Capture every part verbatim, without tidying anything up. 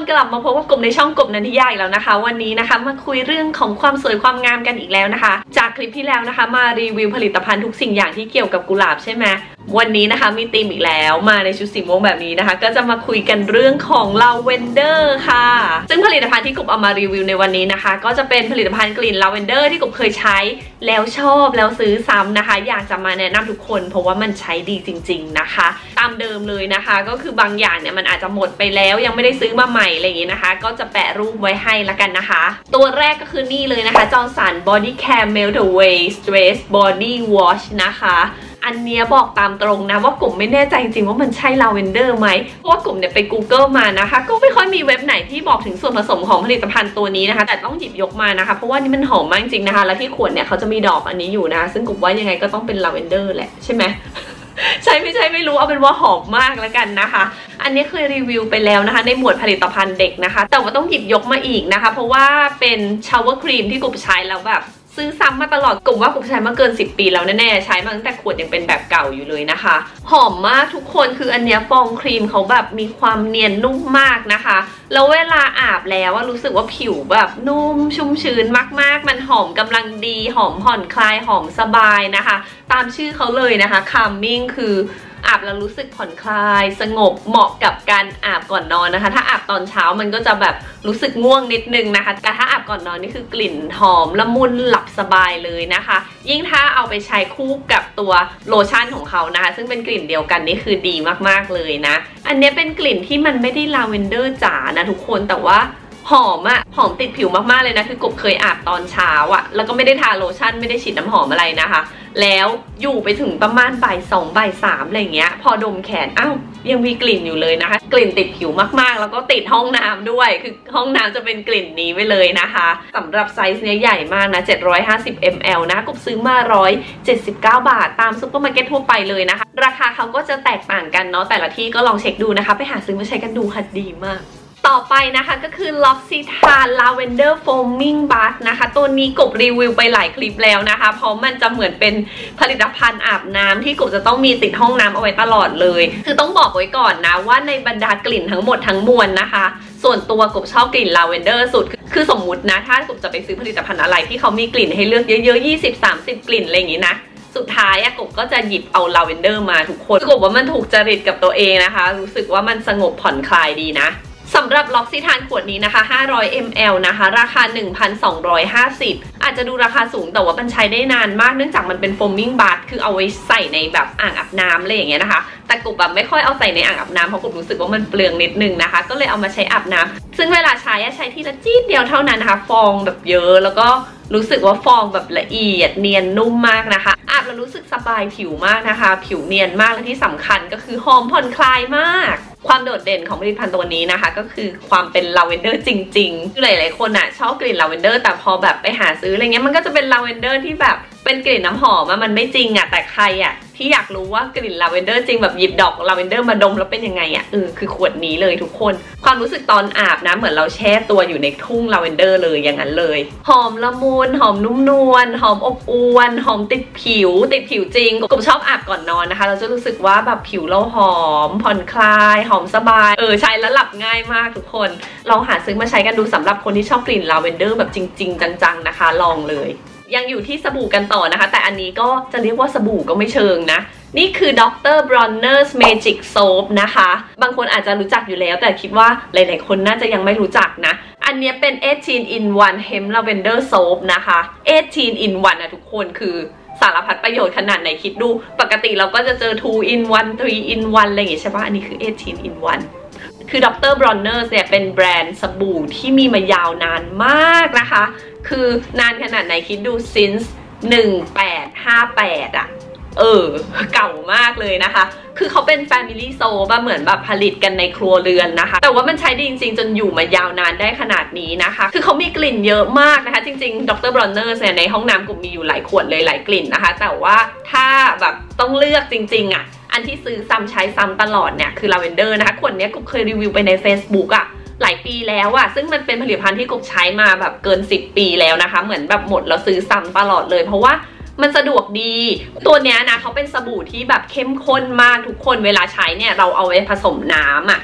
กลับมาพบกับกลุ่มในช่องกลุ่มนันทิยาอีกแล้วนะคะวันนี้นะคะมาคุยเรื่องของความสวยความงามกันอีกแล้วนะคะจากคลิปที่แล้วนะคะมารีวิวผลิตภัณฑ์ทุกสิ่งอย่างที่เกี่ยวกับกุหลาบใช่ไหมวันนี้นะคะมีธีมอีกแล้วมาในชุดสีม่วงแบบนี้นะคะก็จะมาคุยกันเรื่องของลาเวนเดอร์ค่ะซึ่งผลิตภัณฑ์ที่กลุ่มเอามารีวิวในวันนี้นะคะก็จะเป็นผลิตภัณฑ์กลิ่นลาเวนเดอร์ที่กลุ่มเคยใช้แล้วชอบแล้วซื้อซ้ำนะคะอยากจะมาแนะนำทุกคนเพราะว่ามันใช้ดีจริงๆนะคะตามเดิมเลยนะคะก็คือบางอย่างเนี่ยมันอาจจะหมดไปแล้วยังไม่ได้ซื้อมาใหม่อะไรอย่างนี้นะคะก็จะแปะรูปไว้ให้ละกันนะคะตัวแรกก็คือนี่เลยนะคะจอร์นสัน Body Care Melt Away Stress Body Wash นะคะอันนี้บอกตามตรงนะว่ากลุ่มไม่แน่ใจจริงๆว่ามันใช่ลาเวนเดอร์ไหมเพราะว่ากลุ่มเนี่ยไป Google มานะคะก็ไม่ค่อยมีเว็บไหนที่บอกถึงส่วนผสมของผลิตภัณฑ์ตัวนี้นะคะแต่ต้องหยิบยกมานะคะเพราะว่านี่มันหอมมากจริงๆนะคะแล้วที่ขวดเนี่ยเขาจะมีดอกอันนี้อยู่นะซึ่งกลุ่มว่ายังไงก็ต้องเป็นลาเวนเดอร์แหละใช่ไหม ใช่ไม่ใช่ไม่รู้เอาเป็นว่าหอมมากแล้วกันนะคะอันนี้เคยรีวิวไปแล้วนะคะในหมวดผลิตภัณฑ์เด็กนะคะแต่ว่าต้องหยิบยกมาอีกนะคะเพราะว่าเป็นชาวเวอร์ครีมที่กลุ่มใช้แล้วแบบซื้อซ้ำมาตลอดกลุ่มว่ากลุ่มใช้มาเกินสิบปีแล้วแน่ๆใช้มาตั้งแต่ขวดยังเป็นแบบเก่าอยู่เลยนะคะหอมมากทุกคนคืออันเนี้ยฟองครีมเขาแบบมีความเนียนนุ่มมากนะคะแล้วเวลาอาบแล้วรู้สึกว่าผิวแบบนุ่มชุ่มชื้นมากๆมันหอมกำลังดีหอมผ่อนคลายหอมสบายนะคะตามชื่อเขาเลยนะคะ calming คืออาบแล้วรู้สึกผ่อนคลายสงบเหมาะกับการอาบก่อนนอนนะคะถ้าอาบตอนเช้ามันก็จะแบบรู้สึกง่วงนิดนึงนะคะแต่ถ้าอาบก่อนนอนนี่คือกลิ่นหอมละมุนหลับสบายเลยนะคะยิ่งถ้าเอาไปใช้คู่กับตัวโลชั่นของเขานะคะซึ่งเป็นกลิ่นเดียวกันนี่คือดีมากๆเลยนะอันนี้เป็นกลิ่นที่มันไม่ได้ลาเวนเดอร์จ๋านะทุกคนแต่ว่าหอมอะหอมติดผิวมากๆเลยนะคือกบเคยอาบตอนเช้าอะแล้วก็ไม่ได้ทาโลชั่นไม่ได้ฉีดน้ำหอมอะไรนะคะแล้วอยู่ไปถึงประมาณบ่ายสองบ่ายสามอะไรเงี้ยพอดมแขนอ้าวยังมีกลิ่นอยู่เลยนะคะกลิ่นติดผิวมากๆแล้วก็ติดห้องน้ำด้วยคือห้องน้ำจะเป็นกลิ่นนี้ไปเลยนะคะสำหรับไซส์เนี้ยใหญ่มากนะเจ็ดร้อยห้าสิบมิลลิลิตรนะกบซื้อมาหนึ่งร้อยเจ็ดสิบเก้าบาทตามซุปเปอร์มาร์เก็ตทั่วไปเลยนะคะราคาเขาก็จะแตกต่างกันเนาะแต่ละที่ก็ลองเช็คดูนะคะไปหาซื้อมาใช้กันดูค่ะดีมากต่อไปนะคะก็คือ L'Occitane Lavender Foaming Bath นะคะตัวนี้กบรีวิวไปหลายคลิปแล้วนะคะเพราะมันจะเหมือนเป็นผลิตภัณฑ์อาบน้ำที่กบจะต้องมีติดห้องน้ำเอาไว้ตลอดเลยคือต้องบอกไว้ก่อนนะว่าในบรรดากลิ่นทั้งหมดทั้งมวลนะคะส่วนตัวกบชอบกลิ่นลาเวนเดอร์สุดคือสมมุตินะถ้ากบจะไปซื้อผลิตภัณฑ์อะไรที่เขามีกลิ่นให้เลือกเยอะๆ ยี่สิบ สามสิบ กลิ่นอะไรอย่างนี้นะสุดท้ายอะกบก็จะหยิบเอาลาเวนเดอร์มาทุกคนกบว่ามันถูกจริตกับตัวเองนะคะรู้สึกว่ามันสงบผ่อนคลายดีนะสำหรับL'Occitaneขวดนี้นะคะห้าร้อยมิลลิลิตรนะคะราคา หนึ่งพันสองร้อยห้าสิบ อาจจะดูราคาสูงแต่ว่ามันใช้ได้นานมากเนื่องจากมันเป็นโฟมมิ่งบาธคือเอาไว้ใส่ในแบบอ่างอาบน้ำอะไรอย่างเงี้ยนะคะแต่กบแบบไม่ค่อยเอาใส่ในอ่างอาบน้ำเพราะกบรู้สึกว่ามันเปลืองนิดนึงนะคะก็เลยเอามาใช้อาบน้ำซึ่งเวลาใช้ใช้ทีละจี๊ดเดียวเท่านั้นนะคะฟองแบบเยอะแล้วก็รู้สึกว่าฟองแบบละเอียดเนียนนุ่มมากนะคะอาบแล้วรู้สึกสบายผิวมากนะคะผิวเนียนมากและที่สำคัญก็คือหอมผ่อนคลายมากความโดดเด่นของผลิตภัณฑ์ตัวนี้นะคะก็คือความเป็นลาเวนเดอร์จริงๆคือหลายๆคนอ่ะชอบกลิ่นลาเวนเดอร์แต่พอแบบไปหาซื้ออะไรเงี้ยมันก็จะเป็นลาเวนเดอร์ที่แบบเป็นกลิ่นน้ำหอมมันไม่จริงอ่ะแต่ใครอ่ะที่อยากรู้ว่ากลิ่นลาเวนเดอร์จริงแบบหยิบดอกลาเวนเดอร์มาดมแล้วเป็นยังไงอ่ะเออคือขวดนี้เลยทุกคนความรู้สึกตอนอาบนะเหมือนเราแช่ตัวอยู่ในทุ่งลาเวนเดอร์เลยอย่างนั้นเลยหอมละมุนหอมนุ่มนวลหอมอบอวลหอมติดผิวติดผิวจริงกบชอบอาบก่อนนอนนะคะเราจะรู้สึกว่าแบบผิวเราหอมผ่อนคลายหอมสบายเออใช้แล้วหลับง่ายมากทุกคนลองหาซื้อมาใช้กันดูสำหรับคนที่ชอบกลิ่นลาเวนเดอร์แบบจริงๆจังๆนะคะลองเลยยังอยู่ที่สบู่กันต่อนะคะแต่อันนี้ก็จะเรียกว่าสบู่ก็ไม่เชิงนะนี่คือ ด็อกเตอร์ Bronner's Magic Soap นะคะบางคนอาจจะรู้จักอยู่แล้วแต่คิดว่าหลายๆคนน่าจะยังไม่รู้จักนะอันนี้เป็น eighteen in one Hemp Lavender Soap นะคะ eighteen in one นะทุกคนคือสารพัดประโยชน์ขนาดไหนคิดดูปกติเราก็จะเจอ two in one three in one อะไรอย่างงี้ใช่ปะอันนี้คือ eighteen in oneคือ ด็อกเตอร์ Bronner's เนี่ยเป็นแบรนด์สบู่ที่มีมายาวนานมากนะคะคือนานขนาดไหนคิดดู since หนึ่งแปดห้าแปดอะเออเก่ามากเลยนะคะคือเขาเป็น Family Soap เหมือนแบบผลิตกันในครัวเรือนนะคะแต่ว่ามันใช้ดีจริงๆจนอยู่มายาวนานได้ขนาดนี้นะคะคือเขามีกลิ่นเยอะมากนะคะจริงๆ ด็อกเตอร์ Bronner's เนี่ยในห้องน้ำกลุ่มมีอยู่หลายขวดเลยหลายกลิ่นนะคะแต่ว่าถ้าแบบต้องเลือกจริงๆอะอันที่ซื้อซ้ำใช้ซ้ำตลอดเนี่ยคือลาเวนเดอร์นะคะขวดนี้กลุ่มเคยรีวิวไปใน Facebook อะหลายปีแล้วอะซึ่งมันเป็นผลิตภัณฑ์ที่กลุ่มใช้มาแบบเกินสิบปีแล้วนะคะเหมือนแบบหมดแล้วซื้อซ้ำตลอดเลยเพราะว่ามันสะดวกดีตัวเนี้ยนะเขาเป็นสบู่ที่แบบเข้มข้นมากทุกคนเวลาใช้เนี่ยเราเอาไว้ผสมน้ำอะ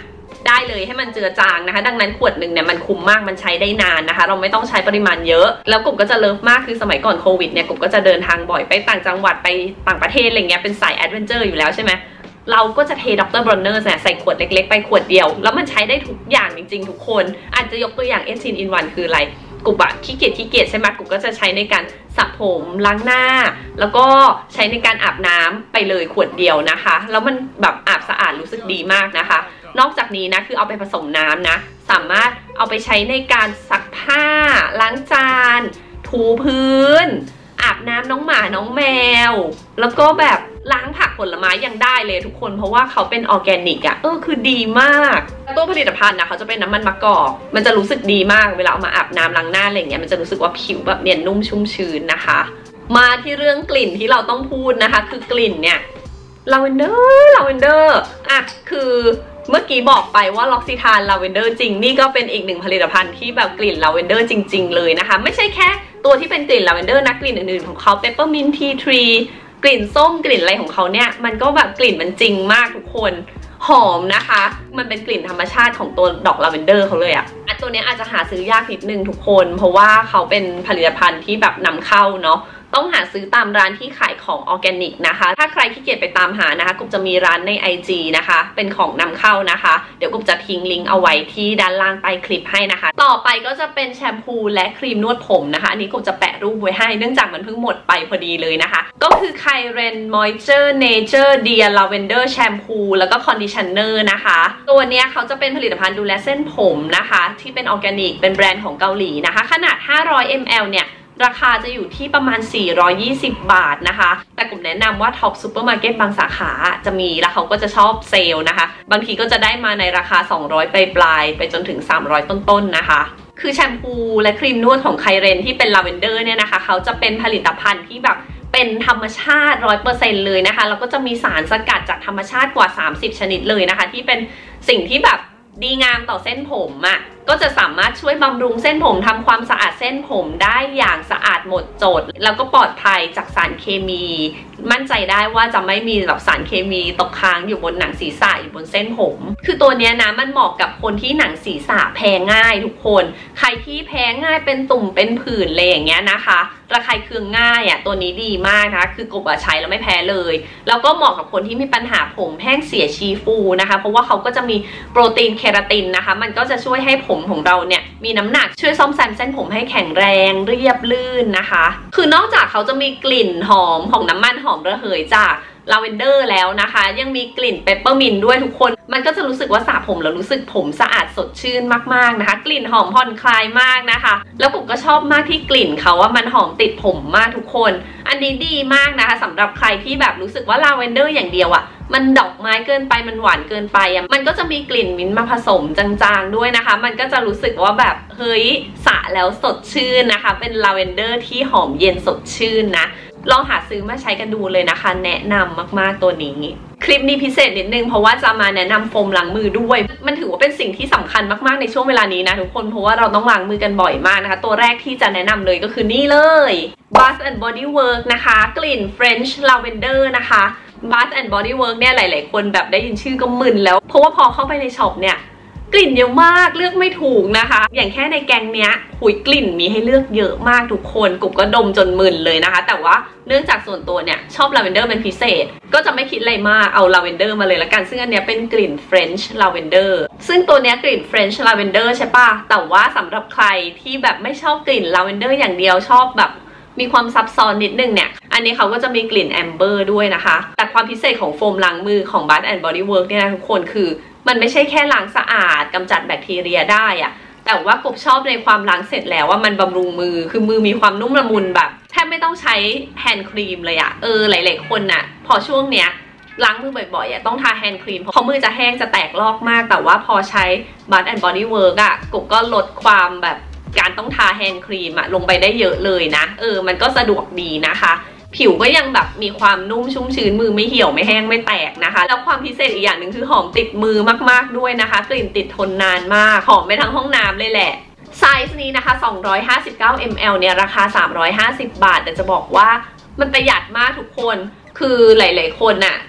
ได้เลยให้มันเจือจางนะคะดังนั้นขวดหนึ่งเนี่ยมันคุ้มมากมันใช้ได้นานนะคะเราไม่ต้องใช้ปริมาณเยอะแล้วกบก็จะเลิฟมากคือสมัยก่อนโควิดเนี่ยกบก็จะเดินทางบ่อยไปต่างจังหวัดไปต่างประเทศอะไรเงี้ยเป็นสายแอดเวนเจอร์อยู่แล้วใช่ไหมเราก็จะเทด็อกเตอร์บรอนเนอร์เนี่ยใส่ขวดเล็กๆไปขวดเดียวแล้วมันใช้ได้ทุกอย่างจริงๆทุกคนอาจจะยกตัวอย่างเอทินอินวันคืออะไรกุบอะขี้เกียจขี้เกียจใช่ไหมกุบก็จะใช้ในการสระผมล้างหน้าแล้วก็ใช้ในการอาบน้ำไปเลยขวดเดียวนะคะแล้วมันแบบอาบสะอาดรู้สึกดีมากนะคะนอกจากนี้นะคือเอาไปผสมน้ำนะสามารถเอาไปใช้ในการซักผ้าล้างจานถูพื้นอาบน้ำน้องหมาน้องแมวแล้วก็แบบล้างผักผลไม้ยังได้เลยทุกคนเพราะว่าเขาเป็นออร์แกนิกอะเออคือดีมากตัวผลิตภัณฑ์นะเขาจะเป็นน้ำมันมะกอกมันจะรู้สึกดีมากเวลาเอามาอาบน้ำล้างหน้าอะไรเงี้ยมันจะรู้สึกว่าผิวแบบเนียนนุ่มชุ่มชื้นนะคะมาที่เรื่องกลิ่นที่เราต้องพูดนะคะคือกลิ่นเนี่ยลาเวนเดอร์ลาเวนเดอร์อะคือเมื่อกี้บอกไปว่าล็อกซิทานลาเวนเดอร์จริงนี่ก็เป็นอีกหนึ่งผลิตภัณฑ์ที่แบบกลิ่นลาเวนเดอร์จริงๆเลยนะคะไม่ใช่แค่ตัวที่เป็นกลิ่นลาเวนเดอร์นะกลิ่นอื่นๆของเขาเปปเปอร์มินต์ทีทรีกลิ่นส้มกลิ่นอะไรของเขาเนี่ยมันก็แบบกลิ่นมันจริงมากทุกคนหอมนะคะมันเป็นกลิ่นธรรมชาติของตัวดอกลาเวนเดอร์เขาเลยอะอันตัวนี้อาจจะหาซื้อยากนิดนึงทุกคนเพราะว่าเขาเป็นผลิตภัณฑ์ที่แบบนำเข้าเนาะต้องหาซื้อตามร้านที่ขายของออร์แกนิกนะคะถ้าใครขี้เกียจไปตามหานะคะกุบจะมีร้านใน ไอ จี นะคะเป็นของนำเข้านะคะเดี๋ยวกุบจะทิ้งลิงก์เอาไว้ที่ด้านล่างใต้คลิปให้นะคะต่อไปก็จะเป็นแชมพูและครีมนวดผมนะคะอันนี้กุบจะแปะรูปไว้ให้เนื่องจากมันเพิ่งหมดไปพอดีเลยนะคะก็คือ Kyren Moisture Nature Dear Lavender Shampoo แล้วก็ Conditioner นะคะตัวนี้เขาจะเป็นผลิตภัณฑ์ดูแลเส้นผมนะคะที่เป็นออร์แกนิกเป็นแบรนด์ของเกาหลีนะคะขนาดห้าร้อยมิลลิลิตร เนี่ยราคาจะอยู่ที่ประมาณสี่ร้อยยี่สิบบาทนะคะแต่กลุ่มแนะนำว่าท็อปซูเปอร์มาร์เก็ตบางสาขาจะมีแล้วเขาก็จะชอบเซลล์นะคะบางทีก็จะได้มาในราคาสองร้อยปลายๆไปจนถึงสามร้อยต้นๆนะคะคือแชมพูและครีมนวดของไคเรนที่เป็นลาเวนเดอร์เนี่ยนะคะเขาจะเป็นผลิตภัณฑ์ที่แบบเป็นธรรมชาติ ร้อยเปอร์เซ็นต์ เลยนะคะแล้วก็จะมีสารสกัดจากธรรมชาติกว่าสามสิบชนิดเลยนะคะที่เป็นสิ่งที่แบบดีงามต่อเส้นผมอ่ะก็จะสามารถช่วยบำรุงเส้นผมทำความสะอาดเส้นผมได้อย่างสะอาดหมดจดแล้วก็ปลอดภัยจากสารเคมีมั่นใจได้ว่าจะไม่มีแบบสารเคมีตกค้างอยู่บนหนังศีรษะอยู่บนเส้นผมคือตัวนี้นะมันเหมาะกับคนที่หนังศีรษะแพ้ง่ายทุกคนใครที่แพ้ง่ายเป็นตุ่มเป็นผื่นอะไรอย่างเงี้ยนะคะระคายเคืองง่ายอ่ะตัวนี้ดีมากนะคะคือกบใช้แล้วไม่แพ้เลยแล้วก็เหมาะกับคนที่มีปัญหาผมแห้งเสียชีฟูนะคะเพราะว่าเขาก็จะมีโปรตีนเคราตินนะคะมันก็จะช่วยให้ผมของเราเนี่ยมีน้ำหนักช่วยซ่อมแซมเส้นผมให้แข็งแรงเรียบลื่นนะคะคือนอกจากเขาจะมีกลิ่นหอมของน้ำมันหอมระเหยจากลาเวนเดอร์แล้วนะคะยังมีกลิ่นเปปเปอร์มินต์ด้วยทุกคนมันก็จะรู้สึกว่าสระผมแล้วรู้สึกผมสะอาดสดชื่นมากๆนะคะกลิ่นหอมผ่อนคลายมากนะคะแล้วผมก็ชอบมากที่กลิ่นเขาว่ามันหอมติดผมมากทุกคนอันนี้ดีมากนะคะสำหรับใครที่แบบรู้สึกว่าลาเวนเดอร์อย่างเดียวอ่ะมันดอกไม้เกินไปมันหวานเกินไปอ่ะมันก็จะมีกลิ่นมิ้นท์มาผสมจางๆด้วยนะคะมันก็จะรู้สึกว่าแบบเฮ้ยสระแล้วสดชื่นนะคะเป็นลาเวนเดอร์ที่หอมเย็นสดชื่นนะลองหาซื้อมาใช้กันดูเลยนะคะแนะนำมากๆตัวนี้คลิปนี้พิเศษนิดนึงเพราะว่าจะมาแนะนำโฟมล้างมือด้วยมันถือว่าเป็นสิ่งที่สำคัญมากๆในช่วงเวลานี้นะทุกคนเพราะว่าเราต้องล้างมือกันบ่อยมากนะคะตัวแรกที่จะแนะนำเลยก็คือนี่เลย Bath and Body Works นะคะกลิ่น French Lavender นะคะ Bath and Body Works เนี่ยหลายๆคนแบบได้ยินชื่อก็มึนแล้วเพราะว่าพอเข้าไปในช็อปเนี่ยกลิ่นเยอะมากเลือกไม่ถูกนะคะอย่างแค่ในแกงเนี้ยหุยกลิ่นมีให้เลือกเยอะมากทุกคนกุบก็ดมจนมึนเลยนะคะแต่ว่าเนื่องจากส่วนตัวเนี่ยชอบลาเวนเดอร์เป็นพิเศษก็จะไม่คิดอะไรมากเอาลาเวนเดอร์มาเลยละกันซึ่งอันเนี้ยเป็นกลิ่น French Lavender ซึ่งตัวเนี้ยกลิ่น French Lavender ใช่ปะแต่ว่าสำหรับใครที่แบบไม่ชอบกลิ่นลาเวนเดอร์อย่างเดียวชอบแบบมีความซับซ้อนนิดนึงเนี่ยอันนี้เขาก็จะมีกลิ่นแอมเบอร์ด้วยนะคะแต่ความพิเศษของโฟมล้างมือของ Bath and Body Works เนี่ยนะทุกคนคือมันไม่ใช่แค่ล้างสะอาดกำจัดแบคทีเรียได้อะแต่ว่ากบชอบในความล้างเสร็จแล้วว่ามันบำรุงมือคือมือมีความนุ่มละมุนแบบแทบไม่ต้องใช้แฮนด์ครีมเลยอะเออหลายๆคนน่ะพอช่วงเนี้ยล้างมือบ่อยๆอะต้องทาแฮนด์ครีมเพราะมือจะแห้งจะแตกลอกมากแต่ว่าพอใช้ Bath and Body Works อะกบก็ลดความแบบการต้องทาแฮนด์ครีมอะลงไปได้เยอะเลยนะเออมันก็สะดวกดีนะคะผิวก็ยังแบบมีความนุ่มชุ่มชื้นมือไม่เหี่ยวไม่แห้งไม่แตกนะคะแล้วความพิเศษอีกอย่างหนึ่งคือหอมติดมือมากๆด้วยนะคะกลิ่นติดทนนานมากหอมไปทั้งห้องน้ำเลยแหละไซส์นี้นะคะสองร้อยห้าสิบเก้ามิลลิลิตร เนี่ยราคาสามร้อยห้าสิบบาทแต่จะบอกว่ามันประหยัดมากทุกคนคือหลายๆคนน่ะ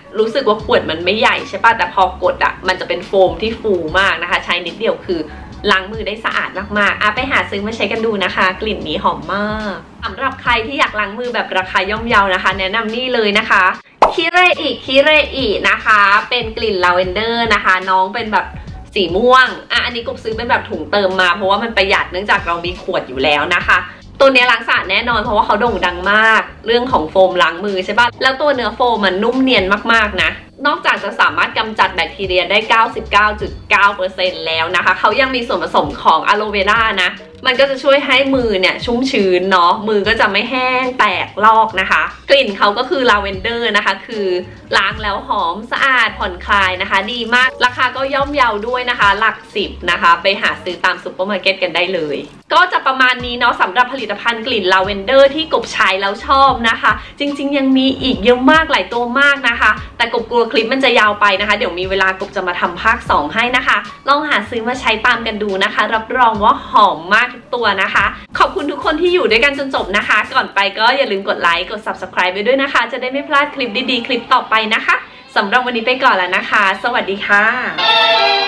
รู้สึกว่าขวดมันไม่ใหญ่ใช่ป่ะแต่พอกดอ่ะมันจะเป็นโฟมที่ฟูมากนะคะใช้นิดเดียวคือล้างมือได้สะอาดมากๆอ่ะไปหาซื้อมาใช้กันดูนะคะกลิ่นนี้หอมมากสำหรับใครที่อยากล้างมือแบบราคาย่อมเยานะคะแนะนำนี่เลยนะคะคิเรอิคิเรอินะคะเป็นกลิ่นลาเวนเดอร์นะคะน้องเป็นแบบสีม่วงอ่ะอันนี้กบซื้อเป็นแบบถุงเติมมาเพราะว่ามันประหยัดเนื่องจากเรามีขวดอยู่แล้วนะคะตัวนี้ล้างสะอาดแน่นอนเพราะว่าเขาโด่งดังมากเรื่องของโฟมล้างมือใช่ป่ะแล้วตัวเนื้อโฟมมันนุ่มเนียนมากๆนะนอกจากจะสามารถกำจัดแบคทีเรียได้ เก้าสิบเก้าจุดเก้าเปอร์เซ็นต์ แล้วนะคะเขายังมีส่วนผสมของอะโลเวรานะมันก็จะช่วยให้มือเนี่ยชุ่มชื้นเนาะมือก็จะไม่แห้งแตกลอกนะคะกลิ่นเขาก็คือลาเวนเดอร์นะคะคือล้างแล้วหอมสะอาดผ่อนคลายนะคะดีมากราคาก็ย่อมเยาด้วยนะคะหลักสิบนะคะไปหาซื้อตามซุปเปอร์มาร์เก็ตกันได้เลยก็จะประมาณนี้เนาะสำหรับผลิตภัณฑ์กลิ่นลาเวนเดอร์ที่กบใช้แล้วชอบนะคะจริงๆยังมีอีกเยอะมากหลายตัวมากนะคะแต่กบกลัวคลิปมันจะยาวไปนะคะเดี๋ยวมีเวลากบจะมาทำภาคสองให้นะคะลองหาซื้อมาใช้ตามกันดูนะคะรับรองว่าหอมมากทุกตัวนะคะขอบคุณทุกคนที่อยู่ด้วยกันจนจบนะคะก่อนไปก็อย่าลืมกดไลค์กด ซับสไครบ์ ไปด้วยนะคะจะได้ไม่พลาดคลิปดีๆคลิปต่อไปนะคะสำหรับวันนี้ไปก่อนแล้วนะคะสวัสดีค่ะ